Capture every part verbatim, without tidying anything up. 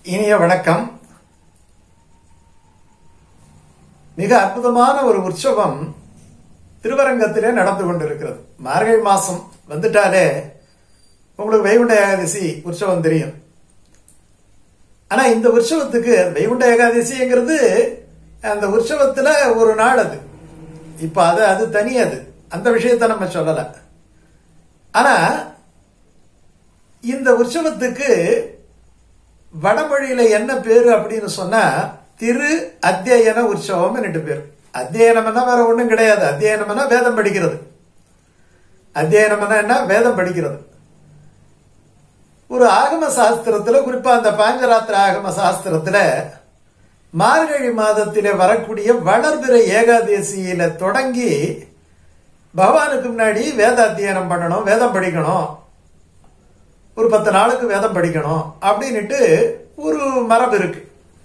இனிய வணக்கம். மிக அற்புதமான ஒரு உற்சவம் திருவரங்கத்திலே நடந்து கொண்டிருக்கிறது. மார்கழி மாசம் வந்துட்டாலே உங்களுக்கு வைகுண்ட ஏகாதசி உற்சவம் தெரியும். ஆனா இந்த உற்சவத்துக்கு வைகுண்ட ஏகாதசிங்கிறது அந்த உற்சவத்துல ஒரு நாள், அது இப்ப அது அது தனி, அது அந்த விஷயத்த நம்ம சொல்லல. ஆனா இந்த உற்சவத்துக்கு வடமொழியில என்ன பேரு அப்படின்னு சொன்னா திரு அத்தியன உற்சவம் ரெண்டு பேர். அத்தியனம்னா வேற ஒண்ணும் கிடையாது. அத்தியனம்னா வேதம் படிக்கிறது. அத்தியனம்னா என்ன? வேதம் படிக்கிறது. ஒரு ஆகம சாஸ்திரத்துல, குறிப்பா அந்த பாஞ்சராத்திர ஆகம சாஸ்திரத்துல மார்கழி மாதத்திலே வரக்கூடிய வளர்பிறை ஏகாதசியில தொடங்கி பகவானுக்கு முன்னாடி வேத அத்தியனம் பண்ணணும், வேதம் படிக்கணும், ஒரு பத்து நாளுக்கு வேதம் படிக்கணும் அப்படின்னுட்டு ஒரு மரபு இருக்கு.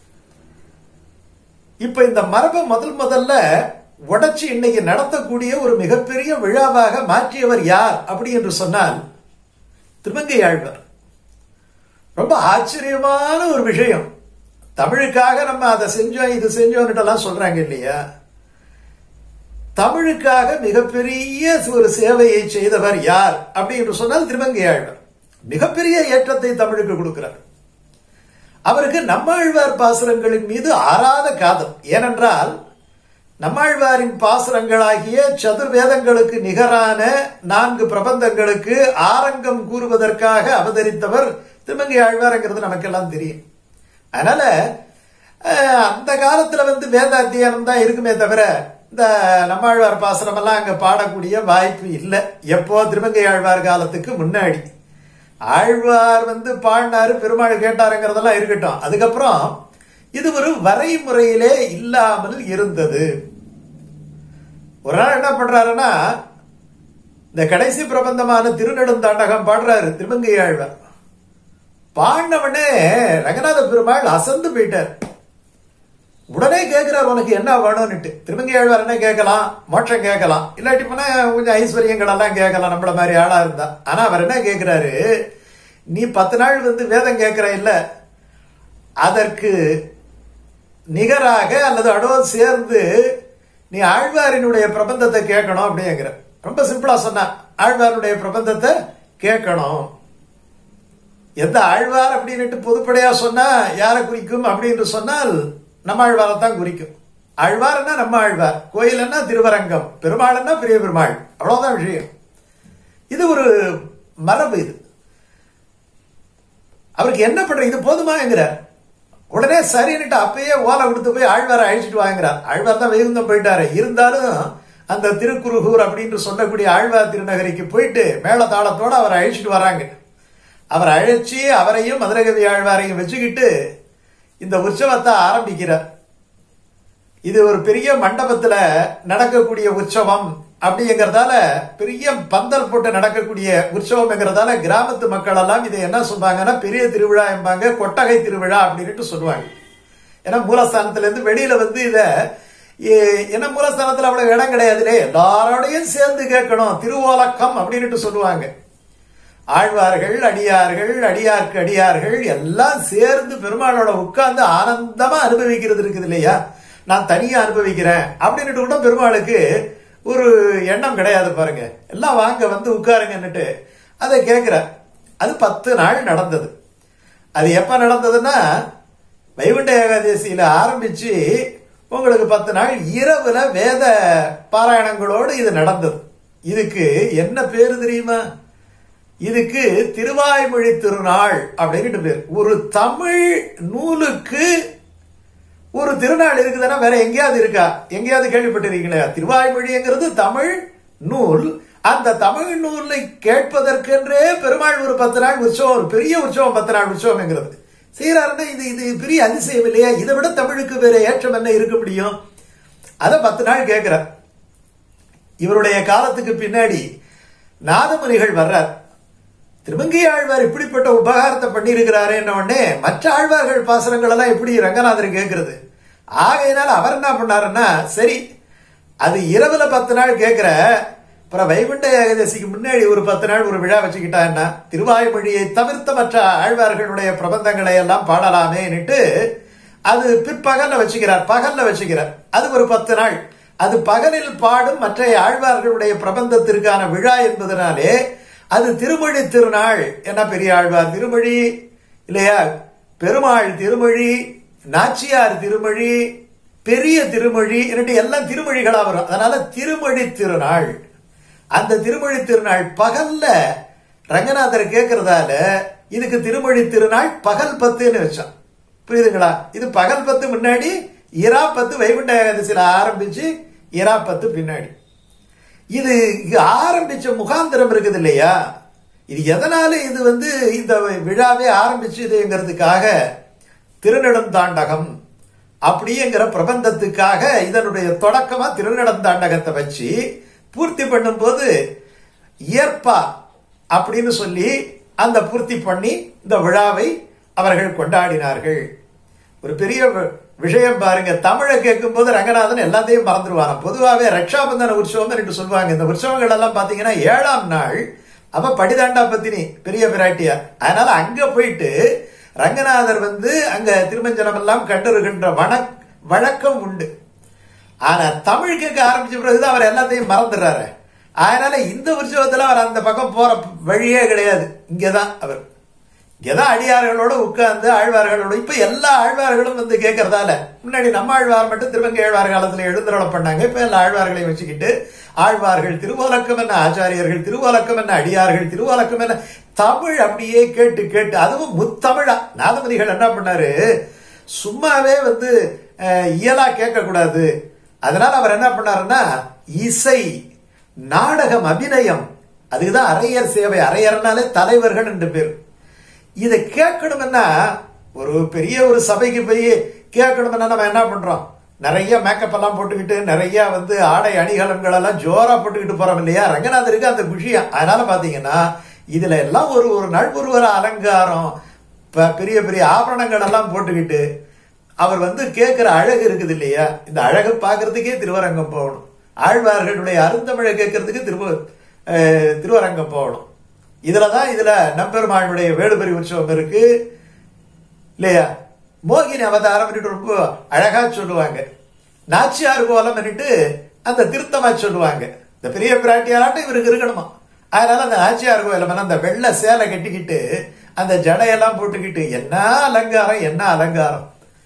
இப்ப இந்த மரபை முதல் முதல்ல உடைச்சு இன்னைக்கு நடத்தக்கூடிய ஒரு மிகப்பெரிய விழாவாக மாற்றியவர் யார் அப்படி என்று சொன்னால் திருமங்கை ஆழ்வார். ரொம்ப ஆச்சரியமான ஒரு விஷயம். தமிழுக்காக நம்ம அதை செஞ்சோம் இது செஞ்சோம் சொல்றாங்க இல்லையா? தமிழுக்காக மிகப்பெரிய ஒரு சேவையை செய்தவர் யார் அப்படி என்று சொன்னால் திருமங்கை ஆழ்வார். மிகப்பெரிய ஏற்றத்தை தமிழுக்கு கொடுக்கிறார். அவருக்கு நம்மாழ்வார் பாசுரங்களின் மீது ஆறாத காதல். ஏனென்றால் நம்மாழ்வாரின் பாசுரங்களாகிய சதுர்வேதங்களுக்கு நிகரான நான்கு பிரபந்தங்களுக்கு ஆரங்கம் கூறுவதற்காக அவதரித்தவர் திருமங்கை ஆழ்வார்ங்கிறது நமக்கெல்லாம் தெரியும். அதனால அந்த காலத்துல வந்து வேத அத்தியானம் தான் இருக்குமே தவிர இந்த நம்மாழ்வார் பாசுரம் எல்லாம் அங்க பாடக்கூடிய வாய்ப்பு இல்லை. எப்போ? திருமங்கை ஆழ்வார் காலத்துக்கு முன்னாடி. ஆழ்வார் வந்து பாடினாரு, பெருமாள் கேட்டாருங்கிறதெல்லாம் இருக்கட்டும். அதுக்கப்புறம் இது ஒரு வரைமுறையிலே இல்லாமல் இருந்தது. ஒரு நாள் என்ன பண்றாருன்னா, இந்த கடைசி பிரபந்தமான திருநெடுந்தாண்டகம் பாடுறாரு திருமங்கை ஆழ்வார். பாடினவனே ரங்கநாத பெருமாள் அசந்து போயிட்டார். உடனே கேட்கிறார், உனக்கு என்ன வேணும்னுட்டு. திருமங்கை ஆழ்வார் என்ன கேட்கலாம்? மோட்சம் கேட்கலாம், இல்லாட்டி போனா கொஞ்சம் ஐஸ்வர்யங்கள் எல்லாம் கேட்கலாம் நம்மள மாதிரி ஆளா இருந்தா. ஆனா அவர் என்ன கேட்கிறாரு, நீ பத்து நாள் வந்து வேதம் கேட்கிற இல்ல, அதற்கு நிகராக அல்லது அடோடு சேர்ந்து நீ ஆழ்வாரினுடைய பிரபந்தத்தை கேட்கணும் அப்படிங்கிற. ரொம்ப சிம்பிளா சொன்னா, ஆழ்வாருடைய பிரபந்தத்தை கேட்கணும். எந்த ஆழ்வார் அப்படின்னு பொதுப்படையா சொன்னா யாரை குறிக்கும் அப்படின்னு சொன்னால் நம்ம ஆழ்வாரத்தான் குறிக்கும். ஆழ்வார்னா நம்ம ஆழ்வார், கோயில்னா திருவரங்கம், பெருமாள்னா பெரிய பெருமாள், அவ்வளவுதான் விஷயம். இது ஒரு மரபு. இது அவருக்கு என்ன பண்ற, இது போதுமாங்கிறார். உடனே சரின்னுட்டு அப்பயே ஓலை கொடுத்து போய் ஆழ்வாரை அழிச்சிட்டு வாங்குறார். ஆழ்வார் தான் வைகுந்தம் போயிட்டாரு. இருந்தாலும் அந்த திருக்குறுகூர் அப்படின்னு சொல்லக்கூடிய ஆழ்வார் திருநகரிக்கு போயிட்டு மேல தாளத்தோட அவரை அழிச்சிட்டு வராங்க. அவரை அழைச்சி அவரையும் மதுரகவி ஆழ்வாரையும் வச்சுக்கிட்டு இந்த உற்சவத்தை ஆரம்பிக்கிறார். இது ஒரு பெரிய மண்டபத்துல நடக்கக்கூடிய உற்சவம் அப்படிங்கிறதால, பெரிய பந்தல் போட்டு நடக்கக்கூடிய உற்சவம்ங்கிறதால கிராமத்து மக்கள் எல்லாம் இதை என்ன சொல்றாங்கன்னா பெரிய திருவிழா என்பாங்க, கொட்டகை திருவிழா அப்படின்னு சொல்லுவாங்க. ஏன்னா மூலஸ்தானத்துல இருந்து வெளியில வந்து இத என்ன, மூலஸ்தானத்துல அவ்வளவு இடம் கிடையாதுலே, எல்லாரோடையும் சேர்ந்து கேட்கணும், திருவோலக்கம் அப்படின்னு சொல்லுவாங்க. ஆழ்வார்கள், அடியார்கள், அடியார்க்கு அடியார்கள் எல்லாம் சேர்ந்து பெருமாளோட உட்கார்ந்து ஆனந்தமா அனுபவிக்கிறது இருக்குது இல்லையா? நான் தனியா அனுபவிக்கிறேன் அப்படின்னு கூட பெருமாளுக்கு ஒரு எண்ணம் கிடையாது பாருங்க. எல்லாம் வாங்க வந்து உட்காருங்கன்னுட்டு அதை கேட்கிற. அது பத்து நாள் நடந்தது. அது எப்ப நடந்ததுன்னா வைகுண்ட ஏகாதசியில ஆரம்பிச்சு உங்களுக்கு பத்து நாள் இரவுல வேத பாராயணங்களோடு இது நடந்தது. இதுக்கு என்ன பேரு தெரியுமா? இதுக்கு திருவாய்மொழி திருநாள் அப்படின்னு பேர். ஒரு தமிழ் நூலுக்கு ஒரு திருநாள் இருக்குதுன்னா வேற எங்கேயாவது இருக்கா? எங்கேயாவது கேள்விப்பட்டிருக்கீங்களா? திருவாய்மொழிங்கிறது தமிழ் நூல். அந்த தமிழ் நூலை கேட்பதற்கென்றே பெருமாள் ஒரு பத்து நாள் உற்சவம், ஒரு பெரிய உற்சவம், பத்து நாள் உற்சவம்ங்கிறது செய்யறாருன்னா இது இது பெரிய அதிசயம் இல்லையா? இதை விட தமிழுக்கு வேற ஏற்றம் என்ன இருக்க முடியும்? அத பத்து நாள் கேட்கிறார். இவருடைய காலத்துக்கு பின்னாடி நாதமுனிகள் வர்றார். திருமங்கை ஆழ்வார் இப்படிப்பட்ட உபகாரத்தை பண்ணியிருக்கிறாரு என்ன உடனே மற்ற ஆழ்வார்கள் பாசுரங்கள் எல்லாம் எப்படி ரங்கநாதர் கேட்கறது? ஆகையினால அவர் என்ன பண்ணாருன்னா, சரி அது இரவுல பத்து நாள் கேட்கிற, அப்புறம் வைகுண்ட ஏகாதசிக்கு முன்னாடி ஒரு பத்து நாள் ஒரு விழா வச்சுக்கிட்டான்னா திருவாய்மொழியை தவிர்த்த மற்ற ஆழ்வார்களுடைய பிரபந்தங்களை எல்லாம் பாடலாமேன்னுட்டு அது பிற்பகல்ல வச்சுக்கிறார், பகல்ல வச்சுக்கிறார். அது ஒரு பத்து நாள். அது பகலில் பாடும் மற்ற ஆழ்வார்களுடைய பிரபந்தத்திற்கான விழா என்பதனாலே அது திருமொழி திருநாள். என்ன பெரிய ஆழ்வார் திருமொழி இல்லையா, பெருமாள் திருமொழி, நாச்சியார் திருமொழி, பெரிய திருமொழி என்னட்டு எல்லாம் திருமொழிகளா வரும். அதனால திருமொழி திருநாள். அந்த திருமொழி திருநாள் பகல்ல ரங்கநாதர் கேட்கறதால இதுக்கு திருமொழி திருநாள் பகல் பத்துன்னு வச்சான். புரியுதுங்களா? இது பகல் பத்து முன்னாடி, இரா பத்து வைகுண்ட ஏகாதசியில ஆரம்பிச்சு இரா பத்து பின்னாடி. இது ஆரம்பிச்ச முகாந்திரம் இருக்குது இல்லையா, இது எதனால இது வந்து இந்த விழாவே ஆரம்பிச்சதுங்கிறதுக்காக திருநெடுந்தாண்டகம் அப்படிங்கிற பிரபந்தத்துக்காக இதனுடைய தொடக்கமா திருநெடுந்தாண்டகத்தை வச்சு பூர்த்தி பண்ணும் போது இயற்பா அப்படின்னு சொல்லி அந்த பூர்த்தி பண்ணி இந்த விழாவை அவர்கள் கொண்டாடினார்கள். ஒரு பெரிய விஷயம் பாருங்க, தமிழை கேட்கும் போது ரங்கநாதன் எல்லாத்தையும் மறந்துடுவாங்க. பொதுவாகவே ரக்ஷாபந்தன உற்சவம் என்று சொல்லுவாங்க. இந்த உற்சவங்கள் எல்லாம் பாத்தீங்கன்னா ஏழாம் நாள் அவ படிதாண்டா பத்தினி பெரிய பிராட்டியார். அதனால அங்க போயிட்டு ரங்கநாதர் வந்து அங்க திருமஞ்சனம் எல்லாம் கண்டுருகின்ற வழக்கம் உண்டு. ஆனா தமிழ் கேட்க ஆரம்பிச்ச பிறகுதான் அவர் எல்லாத்தையும் மறந்துடுறாரு. அதனால இந்த உற்சவத்துல அவர் அந்த பக்கம் போற வழியே கிடையாது. இங்கதான் அவர் இங்கதான் அடியார்களோட உட்கார்ந்து ஆழ்வார்களோட இப்ப எல்லா ஆழ்வார்களும் வந்து கேட்கறதால, முன்னாடி நம்ம ஆழ்வார் மட்டும் திருவங்கை ஆழ்வார் காலத்துல எழுந்தருளப் பண்ணாங்க. இப்ப எல்லா ஆழ்வார்களையும் வச்சுக்கிட்டு ஆழ்வார்கள் திருவோலக்கம் என்ன, ஆச்சாரியர்கள் திருவோலக்கம் என்ன, அடியார்கள் திருவோலக்கம் என்ன, தமிழ் அப்படியே கேட்டு கேட்டு, அதுவும் முத்தமிழா. நாதமதிகள் என்ன பண்ணாரு, சும்மாவே வந்து இயலா கேட்க கூடாது. அதனால அவர் என்ன பண்ணாருன்னா இசை, நாடகம், அபிநயம், அதுக்குதான் அரையர் சேவை. அரையர்னாலே தலைவர்கள் என்று பேர். இதை கேட்கணும்னா ஒரு பெரிய ஒரு சபைக்கு போய் கேட்கணும்னா நம்ம என்ன பண்றோம், நிறைய மேக்கப் எல்லாம் போட்டுக்கிட்டு நிறைய வந்து ஆடை அணிகலன்கள் எல்லாம் ஜோரா போட்டுக்கிட்டு போறோம் இல்லையா. ரங்கநாதருக்கு அந்த குஷியா. அதனால பாத்தீங்கன்னா இதுல எல்லாம் ஒரு ஒரு நள்புருவர அலங்காரம், பெரிய பெரிய ஆபரணங்கள் எல்லாம் போட்டுக்கிட்டு அவர் வந்து கேட்கிற அழகு இருக்குது இல்லையா. இந்த அழகை பாக்குறதுக்கே திருவரங்கம் போகணும். ஆழ்வார்களுடைய அருந்தமிழை கேட்கறதுக்கு திருவ திருவரங்கம் போகணும். இதுலதான் இதுல நம்பெருமானுடைய வேடுபரி உற்சவம் இருக்கு இல்லையா. மோகினி அவதாரம் ரொம்ப அழகா சொல்லுவாங்க. நாச்சியார் கோலம் அந்த திருத்தமா சொல்லுவாங்க. இந்த பெரிய பிராட்டியாராட்டம் இவருக்கு இருக்கணுமா. அதனால அந்த நாச்சியார் கோலம் அந்த வெள்ளை சேலை கட்டிக்கிட்டு அந்த ஜடையெல்லாம் போட்டுக்கிட்டு என்ன அலங்காரம், என்ன அலங்காரம்.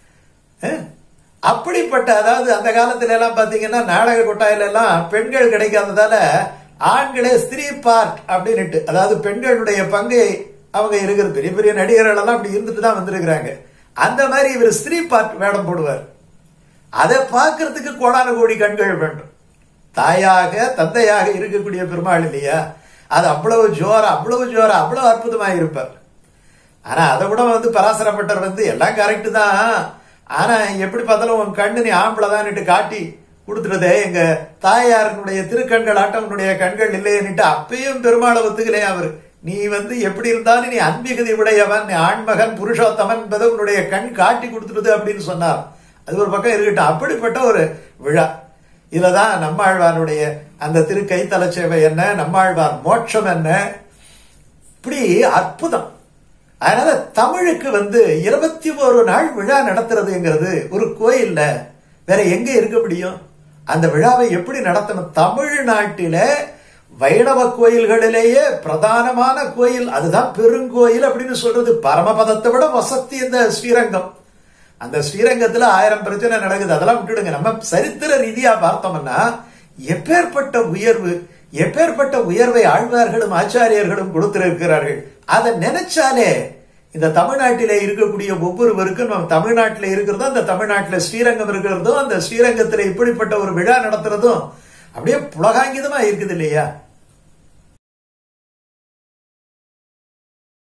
அப்படிப்பட்ட, அதாவது அந்த காலத்துல எல்லாம் பாத்தீங்கன்னா நாடக கொட்டாயில எல்லாம் பெண்கள் கிடைக்காததால ஆண்களே ஸ்திரீ பார்ட் அப்படின்னுட்டு, அதாவது பெண்களுடைய பங்கை அவங்க இருக்கிற பெரிய பெரிய நடிகர்கள் எல்லாம் அப்படி இருந்துட்டு தான் வந்திருக்கிறாங்க. அந்த மாதிரி இவர் ஸ்திரீ பார்ட் வேடம் போடுவார். அதை பார்க்கறதுக்கு கோடான கோடி கண்கள் வேண்டும். தாயாக தந்தையாக இருக்கக்கூடிய பெருமாள் இல்லையா, அது அவ்வளவு ஜோரா அவ்வளவு ஜோரா அவ்வளவு அற்புதமாக இருப்பார். ஆனா அதை விட வந்து பராசரப்பட்டர் வந்து எல்லாம் கரெக்டு தான், ஆனா எப்படி பார்த்தாலும் உன் கண்ணு நீ ஆம்பளைதான்னுட்டு காட்டி கொடுத்துட்டதே, எங்க தாயாரனுடைய திருக்கண்கள் ஆட்டம் உன்னுடைய கண்கள் இல்லையன்னுட்டு அப்பயும் பெருமாளை ஒத்துக்கலையே அவர். நீ வந்து எப்படி இருந்தாலும் நீ அன்பிகதி உடையவன், ஆண்மகன், புருஷோத்தமன் என்பதை உன்னுடைய கண் காட்டி கொடுத்துடுது அப்படின்னு சொன்னார். அது ஒரு பக்கம் இருக்கட்டும். அப்படிப்பட்ட ஒரு விழா. இதுலதான் நம்மாழ்வாருடைய அந்த திரு கைத்தல சேவை என்ன, நம்மாழ்வார் மோட்சம் என்ன, இப்படி அற்புதம். அதனால தமிழுக்கு வந்து இருபத்தி ஒரு நாள் விழா நடத்துறதுங்கிறது ஒரு கோயில்ல வேற எங்க இருக்க முடியும். அந்த விழாவை எப்படி நடத்தணும்? தமிழ்நாட்டில வைணவ கோயில்களிலேயே பிரதானமான கோயில் அதுதான் பெருங்கோயில் அப்படின்னு சொல்றது. பரமபதத்தை விட வசதி இந்த ஸ்ரீரங்கம். அந்த ஸ்ரீரங்கத்துல ஆயிரம் பிரச்சனை நடக்குது, அதெல்லாம் விட்டுடுங்க. நம்ம சரித்திர ரீதியா பார்த்தோம்னா எப்பேற்பட்ட உயர்வு, எப்பேற்பட்ட உயர்வை ஆழ்வார்களும் ஆச்சாரியர்களும் கொடுத்திருக்கிறார்கள். அதை நினைச்சாலே இந்த தமிழ்நாட்டிலே இருக்கக்கூடிய ஒவ்வொருவருக்கும் நம்ம தமிழ்நாட்டில இருக்கிறதும், அந்த தமிழ்நாட்டில ஸ்ரீரங்கம் இருக்கிறதும், அந்த ஸ்ரீரங்கத்துல இப்படிப்பட்ட ஒரு விழா நடத்துறதும் அப்படியே புலகாங்கிதமா இருக்குது இல்லையா.